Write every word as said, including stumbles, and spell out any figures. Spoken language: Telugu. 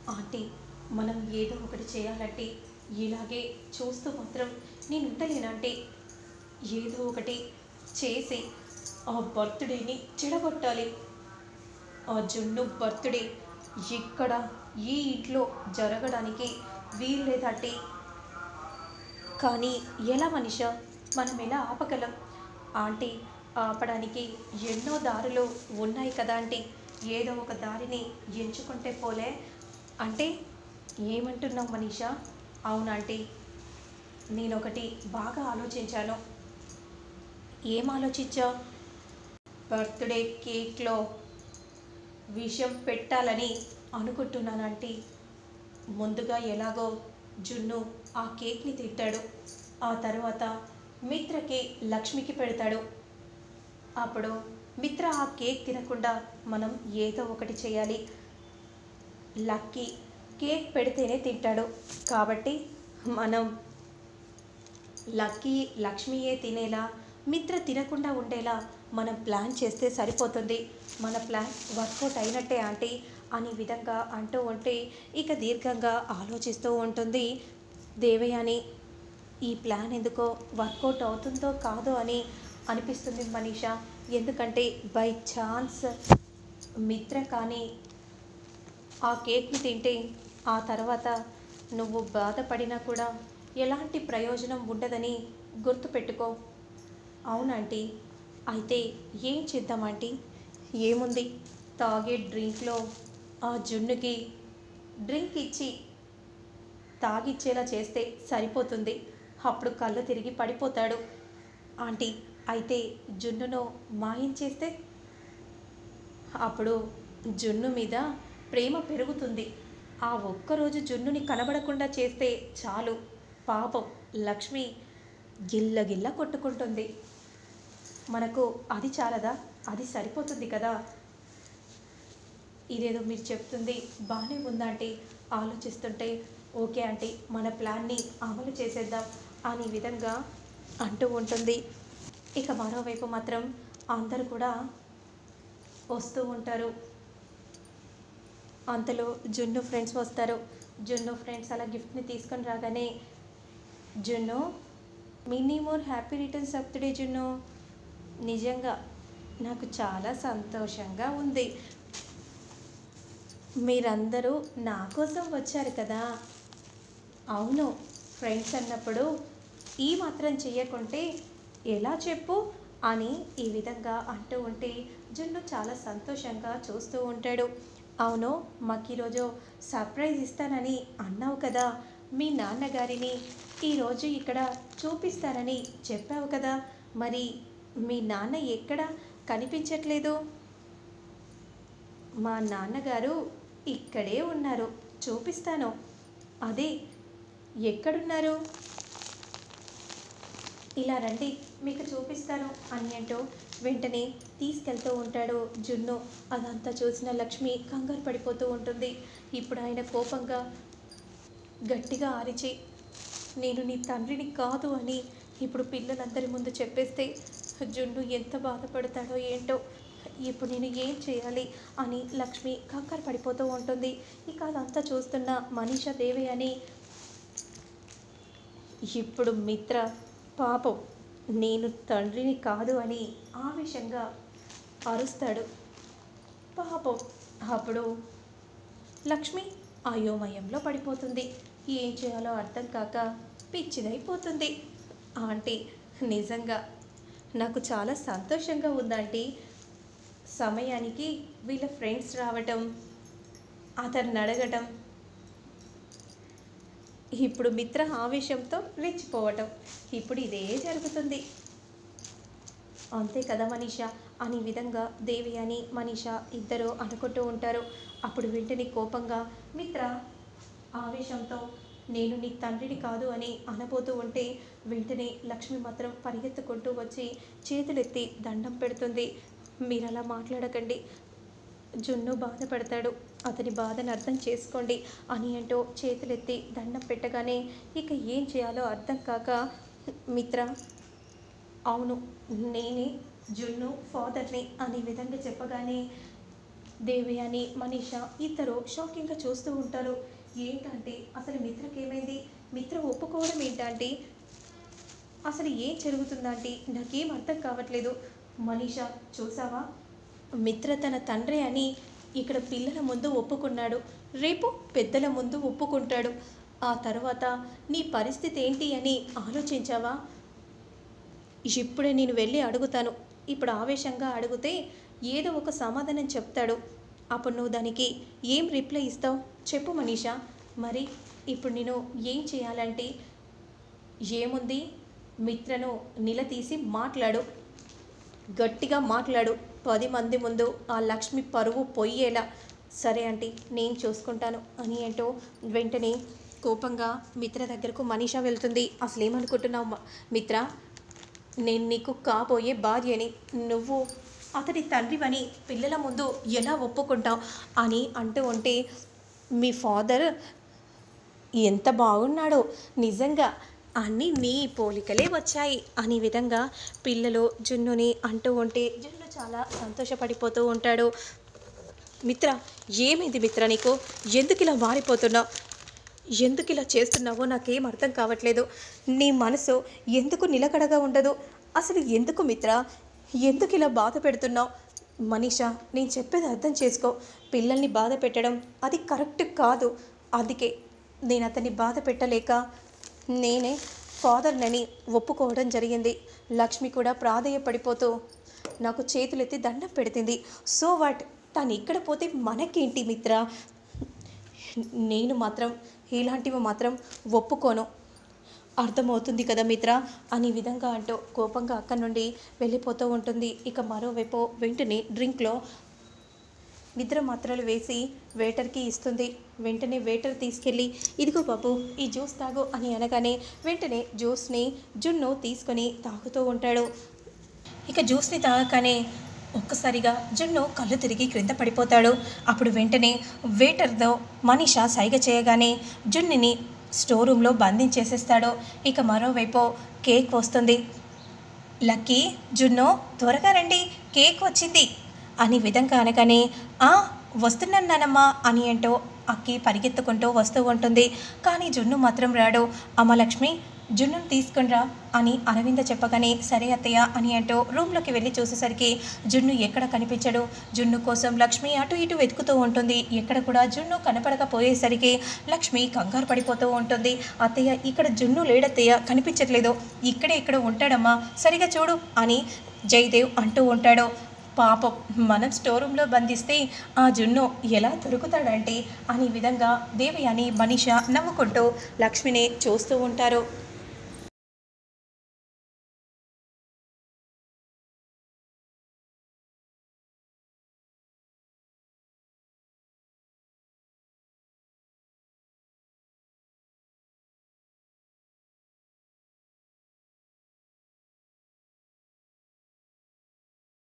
ఆంటీ, మనం ఏదో ఒకటి చేయాలంటే ఇలాగే చూస్తూ మాత్రం నేను ఉండలేనంటే ఏదో ఒకటి చేసి ఆ బర్త్డేని చెడగొట్టాలి. ఆ జున్ను బర్త్డే ఇక్కడ ఈ ఇంట్లో జరగడానికి వీలు లేదంటే. కానీ ఎలా మనిషా, మనం ఎలా ఆపగలం ఆంటీ? ఆపడానికి ఎన్నో దారులు ఉన్నాయి కదా ఆంటీ. ఏదో ఒక దారిని ఎంచుకుంటే పోలే అంటే. ఏమంటున్నావు మనీషా? అవునాంటీ, నేనొకటి బాగా ఆలోచించాను. ఏం ఆలోచించావు? బర్త్డే కేక్లో విషం పెట్టాలని అనుకుంటున్నాను ఆంటీ. ముందుగా ఎలాగో జున్ను ఆ కేక్ని తింటాడు, ఆ తర్వాత మిత్రకి లక్ష్మికి పెడతాడు. అప్పుడు మిత్ర ఆ కేక్ తినకుండా మనం ఏదో ఒకటి చేయాలి. లక్కీ కేక్ పెడితేనే తింటాడు కాబట్టి మనం లక్కీ లక్ష్మియే తినేలా, మిత్ర తినకుండా ఉండేలా మనం ప్లాన్ చేస్తే సరిపోతుంది. మన ప్లాన్ వర్కౌట్ అయినట్టే ఆంటీ అనే విధంగా అంటూ ఉంటే ఇక దీర్ఘంగా ఆలోచిస్తూ ఉంటుంది దేవయాని. ఈ ప్లాన్ ఎందుకో వర్కౌట్ అవుతుందో కాదో అని అనిపిస్తుంది మనీషా. ఎందుకంటే బై ఛాన్స్ మిత్ర కానీ ఆ కేక్ని తింటే ఆ తర్వాత నువ్వు బాధపడినా కూడా ఎలాంటి ప్రయోజనం ఉండదని గుర్తుపెట్టుకో. అవునంటీ, అయితే ఏం చేద్దాం ఆంటీ? ఏముంది, తాగే డ్రింక్లో ఆ జున్నుకి డ్రింక్ ఇచ్చి తాగిచ్చేలా చేస్తే సరిపోతుంది. అప్పుడు కళ్ళు తిరిగి పడిపోతాడు ఆంటీ. అయితే జున్నును మాయం చేస్తే అప్పుడు జున్ను మీద ప్రేమ పెరుగుతుంది. ఆ ఒక్కరోజు జున్నుని కనబడకుండా చేస్తే చాలు, పాపం లక్ష్మి గిల్ల గిల్ల కొట్టుకుంటుంది. మనకు అది చాలదా? అది సరిపోతుంది కదా. ఇదేదో మీరు చెప్తుంది బాగానే ఉందంటే ఆలోచిస్తుంటే ఓకే ఆంటీ, మన ప్లాన్ని అమలు చేసేద్దాం అనే విధంగా అంటూ ఉంటుంది. ఇక మరోవైపు మాత్రం అందరూ కూడా వస్తూ ఉంటారు. అంతలో జున్ను ఫ్రెండ్స్ వస్తారు. జున్ను ఫ్రెండ్స్ అలా గిఫ్ట్ని తీసుకొని రాగానే, Junnu many more happy returns of the day Junnu. నిజంగా నాకు చాలా సంతోషంగా ఉంది. మీరందరూ నా కోసం వచ్చారు కదా. అవును, ఫ్రెండ్స్ అన్నప్పుడు ఈ మాత్రం చెయ్యకుంటే ఎలా చెప్పు అని ఈ విధంగా అంటూ ఉంటే జున్ను చాలా సంతోషంగా చూస్తూ ఉంటాడు. అవును, మాకు ఈరోజు సర్ప్రైజ్ ఇస్తానని అన్నావు కదా. మీ నాన్నగారిని ఈరోజు ఇక్కడ చూపిస్తానని చెప్పావు కదా. మరి మీ నాన్న ఎక్కడ కనిపించట్లేదు? మా నాన్నగారు ఇక్కడే ఉన్నారు, చూపిస్తాను. అదే, ఎక్కడున్నారు? ఇలా రండి, మీకు చూపిస్తాను అని అంటూ వెంటనే తీసుకెళ్తూ ఉంటాడు జున్ను. అదంతా చూసిన లక్ష్మి కంగారు పడిపోతూ ఉంటుంది. ఇప్పుడు ఆయన కోపంగా గట్టిగా అరిచి, నేను నీ తండ్రిని కాదు అని ఇప్పుడు పిల్లలందరి ముందు చెప్పేస్తే జున్ను ఎంత బాధపడతాడో ఏంటో. ఇప్పుడు నేను ఏం చేయాలి అని లక్ష్మి కంగారు పడిపోతూ ఉంటుంది. ఇక అదంతా చూస్తున్న మనీషా దేవి అని, ఇప్పుడు మిత్ర పాపం నేను తండ్రిని కాదు అని ఆవేశంగా అరుస్తాడు. పాపం అప్పుడు లక్ష్మి అయోమయంలో పడిపోతుంది. ఏం చేయాలో అర్థం కాక పిచ్చిదైపోతుంది. ఆంటీ, నిజంగా నాకు చాలా సంతోషంగా ఉందంటీ. సమయానికి వీళ్ళ ఫ్రెండ్స్ రావటం, అతన్ని అడగటం, ఇప్పుడు మిత్ర ఆవేశంతో రెచ్చిపోవటం, ఇప్పుడు ఇదే జరుగుతుంది. అంతే కదా మనీషా అనే విధంగా దేవి అని మనీషా ఇద్దరు అనుకుంటూ ఉంటారు. అప్పుడు వెంటనే కోపంగా మిత్ర ఆవేశంతో నేను నీ తండ్రిని కాదు అని అనబోతూ ఉంటే వెంటనే లక్ష్మి మాత్రం పరిగెత్తుకుంటూ వచ్చి చేతులెత్తి దండం పెడుతుంది. మీరు అలా మాట్లాడకండి, జున్ను బాధపడతాడు, అతని బాధను అర్థం చేసుకోండి అని అంటూ చేతులెత్తి దండం పెట్టగానే ఇక ఏం చేయాలో అర్థం కాక, మిత్ర అవును నేనే జున్ను ఫాదర్ని అనే విధంగా చెప్పగానే దేవయాని మనీష ఇద్దరు షాకింగ్గా చూస్తూ ఉంటారు. ఏంటంటే అసలు మిత్రకి ఏమైంది, మిత్ర ఒప్పుకోవడం ఏంటంటే అసలు ఏం జరుగుతుందంటే నాకేం అర్థం కావట్లేదు. మనీష చూసావా, మిత్ర తన తండ్రి అని ఇక్కడ పిల్లల ముందు ఒప్పుకున్నాడు, రేపు పెద్దల ముందు ఒప్పుకుంటాడు. ఆ తర్వాత నీ పరిస్థితి ఏంటి అని ఆలోచించావా? ఇప్పుడే నేను వెళ్ళి అడుగుతాను. ఇప్పుడు ఆవేశంగా అడిగితే ఏదో ఒక సమాధానం చెప్తాడు. అప్పుడు నువ్వు దానికి ఏం రిప్లై ఇస్తావు చెప్పు మనీషా. మరి ఇప్పుడు నేను ఏం చేయాలంటే ఏముంది, మిత్రను నిలదీసి మాట్లాడు, గట్టిగా మాట్లాడు, పది మంది ముందు ఆ లక్ష్మి పరువు పొయ్యేలా. సరే ఆంటీ నేను చూసుకుంటాను అని అంటూ వెంటనే కోపంగా మిత్ర దగ్గరకు మనీషా వెళ్తుంది. అసలు ఏమనుకుంటున్నావు మిత్ర, నేను నీకు కాబోయే భార్యని, నువ్వు అతడి తండ్రివని పిల్లల ముందు ఎలా ఒప్పుకుంటావు అని అంటూ ఉంటే మీ ఫాదర్ ఎంత బాగున్నాడో నిజంగా అన్నీ నీ పోలికలే వచ్చాయి అనే విధంగా పిల్లలు జున్నుని అంటూ ఉంటే జున్ను చాలా సంతోషపడిపోతూ ఉంటాడు. మిత్ర ఏమైంది మిత్ర, నీకు ఎందుకు ఇలా మారిపోతున్నావు, ఎందుకు ఇలా చేస్తున్నావో నాకేం అర్థం కావట్లేదు. నీ మనసు ఎందుకు నిలకడగా ఉండదు, అసలు ఎందుకు మిత్ర, ఎందుకు ఇలా బాధ పెడుతున్నావు? మనీషా నేను చెప్పేది అర్థం చేసుకో, పిల్లల్ని బాధ పెట్టడం అది కరెక్ట్ కాదు. అందుకే నేను అతన్ని బాధ పెట్టలేక నేనే ఫాదర్నని ఒప్పుకోవడం జరిగింది. లక్ష్మి కూడా ప్రాధేయపడిపోతూ నాకు చేతులెత్తి దండం పెడుతుంది. సో వాట్, తను ఇక్కడ పోతే మనకేంటి మిత్ర, నేను మాత్రం ఇలాంటివి మాత్రం ఒప్పుకోను, అర్థమవుతుంది కదా మిత్ర అనే విధంగా అంటూ కోపంగా అక్కడి నుండి వెళ్ళిపోతూ ఉంటుంది. ఇక మరోవైపు వెంటనే డ్రింక్లో నిద్ర మాత్రలు వేసి వేటర్కి ఇస్తుంది. వెంటనే వేటర్ తీసుకెళ్ళి ఇదిగో బాబు ఈ జ్యూస్ తాగు అని అనగానే వెంటనే జ్యూస్ని జున్ను తీసుకొని తాగుతూ ఉంటాడు. ఇక జ్యూస్ని తాగగానే ఒక్కసారిగా జున్ను కళ్ళు తిరిగి క్రింద పడిపోతాడు. అప్పుడు వెంటనే వేటర్తో మనీషా సైగ చేయగానే జున్నుని స్టోర్ రూమ్లో బంధించేసేస్తాడు. ఇక మరోవైపు కేక్ వస్తుంది. లక్కీ జున్ను త్వరగా రండి కేక్ వచ్చింది అని విధంగా అనగానే ఆ వస్తున్నాను నానమ్మా అని అంటూ అక్కి పరిగెత్తుకుంటూ వస్తూ ఉంటుంది. కానీ జున్ను మాత్రం రాడు. అమ్మ లక్ష్మి జున్నును తీసుకునిరా అని అరవింద చెప్పగానే సరే అత్తయ్య అని అంటూ రూమ్లోకి వెళ్ళి చూసేసరికి జున్ను ఎక్కడ కనిపించడు. జున్ను కోసం లక్ష్మి అటు ఇటు వెతుకుతూ ఉంటుంది. ఎక్కడ కూడా జున్ను కనపడకపోయేసరికి లక్ష్మి కంగారు పడిపోతూ ఉంటుంది. అత్తయ్య ఇక్కడ జున్ను లేడత్తయ్య, కనిపించట్లేదు, ఇక్కడే ఇక్కడ ఉంటాడమ్మా, సరిగా చూడు అని జయదేవ్ అంటూ ఉంటాడు. పాపం మనం స్టోర్ రూమ్లో బంధిస్తే ఆ జున్ను ఎలా దొరుకుతాడంటే అనే విధంగా దేవయాని మనీష నవ్వుకుంటూ లక్ష్మిని చూస్తూ ఉంటారు.